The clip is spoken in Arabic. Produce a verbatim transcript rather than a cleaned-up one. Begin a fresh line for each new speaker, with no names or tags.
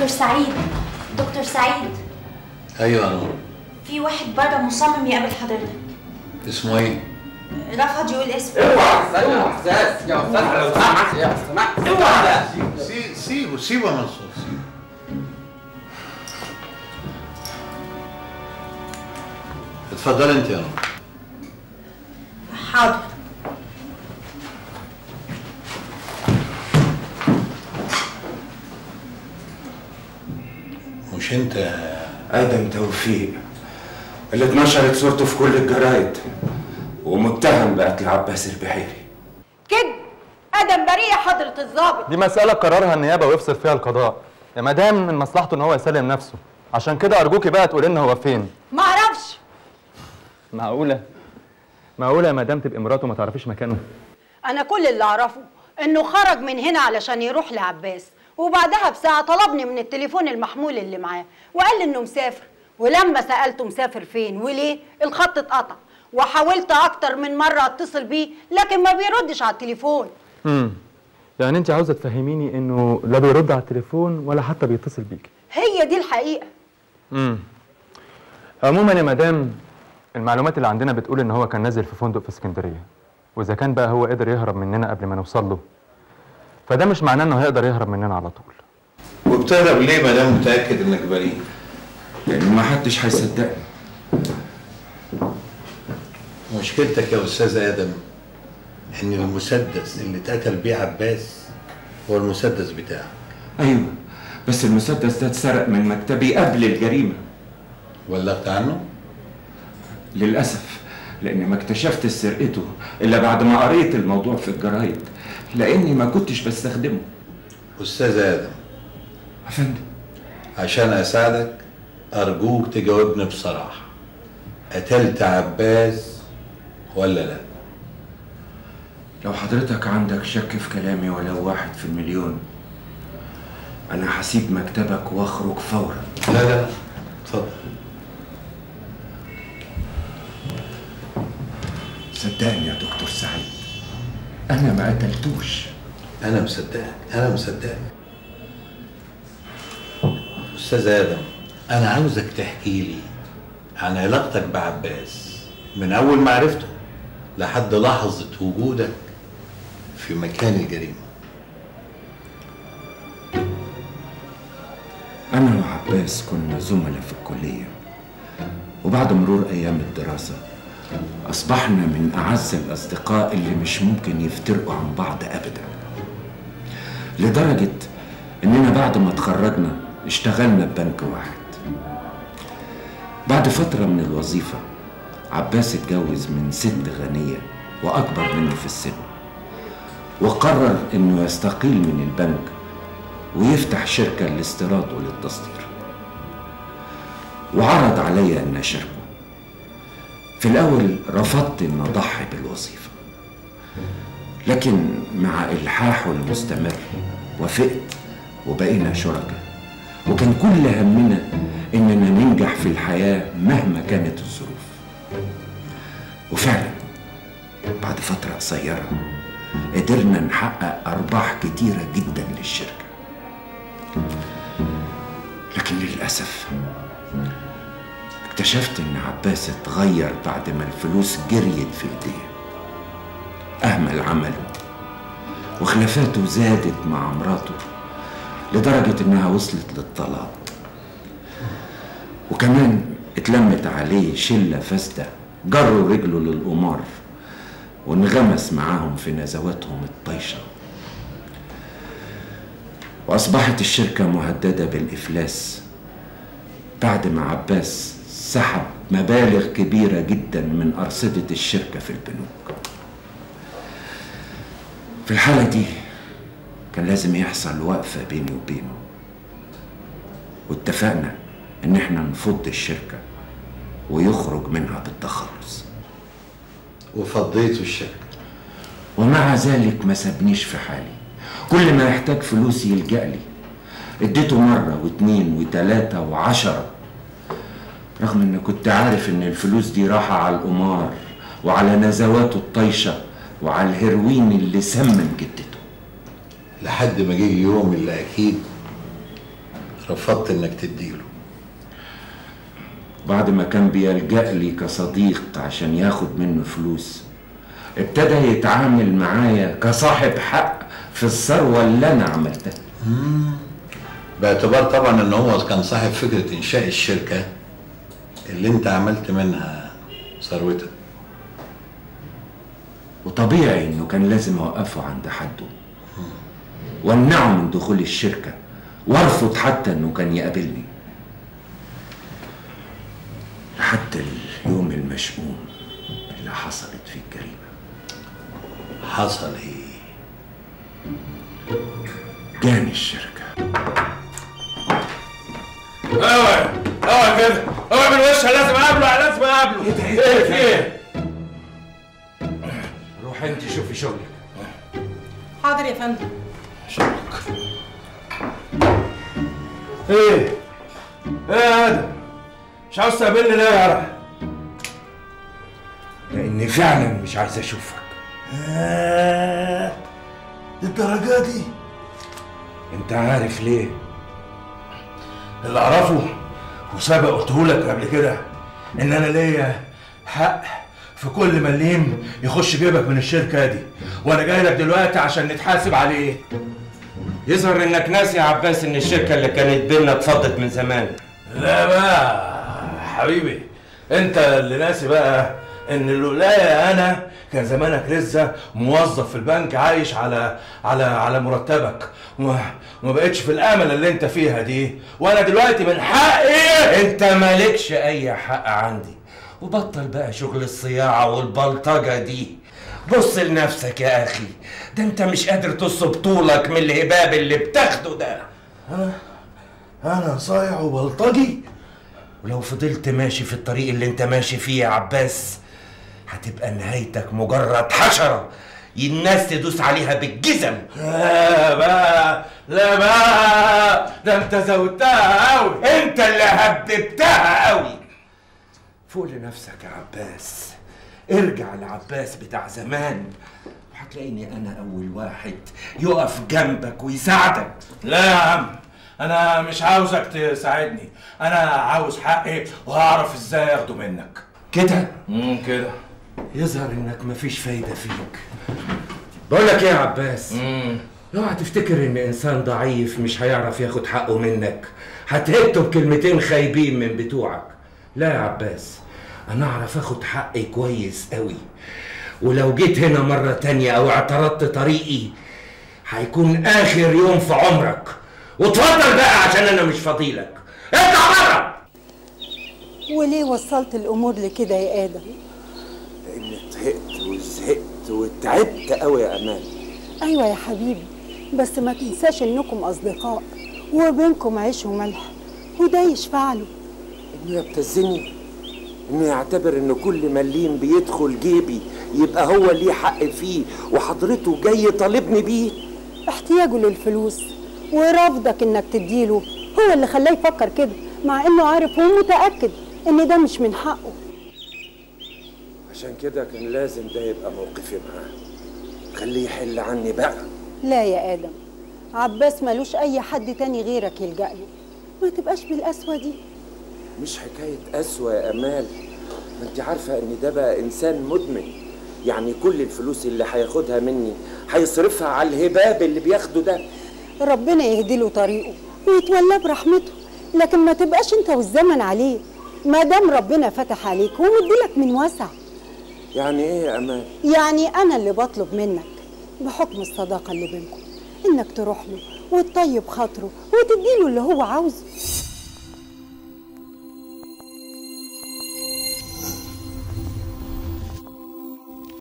دكتور سعيد، دكتور سعيد.
ايوه يا نور.
في واحد بره مصمم يقابل حضرتك.
اسمه ايه؟
رفض يقول اسمه.
اوعى يا استاذ، يا استاذ لو سمحت يا سمحت اوعى.
سيبه سيبه سيبه يا منصور، سيبه. اتفضلي انت يا نور.
حاضر.
مش انت
ادم توفيق اللي اتنشرت صورته في كل الجرايد ومتهم بقتل عباس البحيري؟
كده ادم بريء يا حضره الضابط.
دي مسألة قررها النيابة ويفصل فيها القضاء، يا مدام من مصلحته ان هو يسلم نفسه، عشان كده ارجوكي بقى تقولي لنا هو فين.
ما اعرفش.
معقولة؟ معقولة يا مدام تبقي مراته ما تعرفيش مكانه؟
انا كل اللي اعرفه انه خرج من هنا علشان يروح لعباس، وبعدها بساعة طلبني من التليفون المحمول اللي معاه وقال لي انه مسافر، ولما سألته مسافر فين وليه الخط اتقطع، وحاولت اكتر من مرة اتصل بيه لكن ما بيردش على التليفون.
امم يعني انت عاوزة تفهميني انه لا بيرد على التليفون ولا حتى بيتصل بيكي؟
هي دي الحقيقة.
امم عموما يا مدام المعلومات اللي عندنا بتقول ان هو كان نازل في فندق في اسكندرية، واذا كان بقى هو قدر يهرب مننا قبل ما نوصل له فده مش معناه انه هيقدر يهرب مننا على طول.
وبتهرب ليه ما دام متاكد انك بريء؟
لان ما حدش هيصدقني.
مشكلتك يا استاذ ادم ان المسدس اللي اتقتل بيه عباس هو المسدس بتاعك.
ايوه بس المسدس ده اتسرق من مكتبي قبل الجريمه.
بلغت عنه؟
للاسف لاني ما اكتشفت سرقته الا بعد ما قريت الموضوع في الجرايد، لاني ما كنتش بستخدمه.
استاذ ادم
يا فندم
عشان اساعدك ارجوك تجاوبني بصراحه، قتلت عباس ولا لا؟
لو حضرتك عندك شك في كلامي ولو واحد في المليون انا هسيب مكتبك واخرج فورا.
لا لا اتفضل.
صدقني يا دكتور سعيد انا ما قتلتوش.
انا مصدقك، انا مصدقك. استاذ ادم انا عاوزك تحكي لي عن علاقتك بعباس من اول ما عرفته لحد لحظه وجودك في مكان الجريمه.
انا وعباس كنا زملاء في الكليه، وبعد مرور ايام الدراسه اصبحنا من اعز الاصدقاء اللي مش ممكن يفترقوا عن بعض ابدا، لدرجه اننا بعد ما اتخرجنا اشتغلنا ببنك واحد. بعد فتره من الوظيفه عباس اتجوز من ست غنيه واكبر منه في السن، وقرر انه يستقيل من البنك ويفتح شركه للاستيراد وللتصدير، وعرض عليا ان اشاركه. في الاول رفضت ان اضحي بالوظيفه، لكن مع الحاحه المستمر وافقت وبقينا شركاء، وكان كل همنا اننا ننجح في الحياه مهما كانت الظروف. وفعلا بعد فتره قصيره قدرنا نحقق ارباح كتيره جدا للشركه، لكن للاسف اكتشفت ان عباس اتغير بعد ما الفلوس جريت في ايديه. اهمل عمله وخلافاته زادت مع مراته لدرجة انها وصلت للطلاق، وكمان اتلمت عليه شلة فاسدة جروا رجله للقمار وانغمس معاهم في نزواتهم الطايشة، واصبحت الشركة مهددة بالافلاس بعد ما عباس سحب مبالغ كبيرة جدا من أرصدة الشركة في البنوك. في الحالة دي كان لازم يحصل وقفة بيني وبينه، واتفقنا إن احنا نفض الشركة ويخرج منها بالتخلص.
وفضيته الشركة،
ومع ذلك ما سابنيش في حالي. كل ما يحتاج فلوس يلجأ لي، اديته مرة واتنين وتلاتة وعشرة، رغم ان كنت عارف ان الفلوس دي راحة على القمار وعلى نزواته الطايشة وعلى الهيروين اللي سمم جدته.
لحد ما جه اليوم اللي اكيد رفضت انك تديله؟
بعد ما كان بيلجأ لي كصديق عشان ياخد منه فلوس، ابتدى يتعامل معايا كصاحب حق في الثروة اللي أنا عملتها.
باعتبار طبعا ان هو كان صاحب فكرة انشاء الشركة اللي انت عملت منها ثروتك.
وطبيعي انه كان لازم اوقفه عند حده وامنعه من دخول الشركة وارفض حتى انه كان يقابلني، لحد اليوم المشؤوم اللي حصلت فيه الجريمة.
حصل ايه؟
جاني الشركة.
اوعى اوعى كده، اوعى من وشها، لازم اقابله لازم اقابله.
ايه ده؟
ايه في ايه؟
روح انت شوفي شغلك.
حاضر يا فندم.
شغلك ايه؟ ايه يا ادم؟ مش عاوز تقابلني ليه يا رح؟
لاني فعلا مش عايز اشوفك.
آه للدرجة دي؟
انت عارف ليه؟
اللي اعرفه وسابق قلتهولك قبل كده ان انا ليا حق في كل مليم يخش جيبك من الشركه دي، وانا جاي لك دلوقتي عشان نتحاسب عليه.
يظهر انك ناسي يا عباس ان الشركه اللي كانت بينا اتفضت من زمان.
لا بقى حبيبي، انت اللي ناسي بقى ان لولايا انا كان زمانك لسه موظف في البنك عايش على على على مرتبك وما بقتش في الامل اللي انت فيها دي، وانا دلوقتي من حقي.
انت مالكش اي حق عندي، وبطل بقى شغل الصياعه والبلطجه دي. بص لنفسك يا اخي، ده انت مش قادر تصب طولك من الهباب اللي بتاخده ده.
انا انا صايع وبلطجي؟
ولو فضلت ماشي في الطريق اللي انت ماشي فيه يا عباس هتبقى نهايتك مجرد حشرة الناس تدوس عليها بالجزم.
لا بقى لا بقى، ده انت زودتها قوي.
انت اللي هببتها قوي. فوق لنفسك يا عباس، ارجع لعباس بتاع زمان وهتلاقيني انا اول واحد يقف جنبك ويساعدك.
لا يا عم، انا مش عاوزك تساعدني، انا عاوز حقي وهعرف ازاي اخده منك.
كده؟
امم كده.
يظهر انك مفيش فايده فيك.
بقول لك ايه يا عباس؟
امم
اوعى تفتكر ان انسان ضعيف مش هيعرف ياخد حقه منك، هتهته بكلمتين خايبين من بتوعك. لا يا عباس، انا اعرف اخد حقي كويس قوي، ولو جيت هنا مرة تانية او اعترضت طريقي هيكون اخر يوم في عمرك. واتفضل بقى عشان انا مش فاضيلك، اطلع بره.
وليه وصلت الامور لكده يا ادم؟
لاني طهقت وزهقت وتعبت قوي يا امان.
ايوه يا حبيبي، بس ما تنساش انكم اصدقاء وبينكم عيش وملح، وده يشفع له.
انه يبتزني، انه يعتبر ان كل مليم بيدخل جيبي يبقى هو ليه حق فيه وحضرته جاي طالبني بيه.
احتياجه للفلوس ورفضك انك تديله هو اللي خلاه يفكر كده، مع انه عارف ومتاكد ان ده مش من حقه.
عشان كده كان لازم ده يبقى موقفي معاه، خليه يحل عني بقى.
لا يا ادم، عباس ملوش اي حد تاني غيرك يلجأ له، ما تبقاش بالقسوه دي.
مش حكايه قسوه يا امال، ما انت عارفه ان ده بقى انسان مدمن، يعني كل الفلوس اللي هياخدها مني هيصرفها على الهباب اللي بياخده ده.
ربنا يهدي له طريقه ويتولاه برحمته، لكن ما تبقاش انت والزمن عليه، ما دام ربنا فتح عليك ومديلك من وسع.
يعني ايه يا امان؟
يعني انا اللي بطلب منك بحكم الصداقه اللي بينكم انك تروح له وتطيب خاطره وتديله اللي هو عاوزه.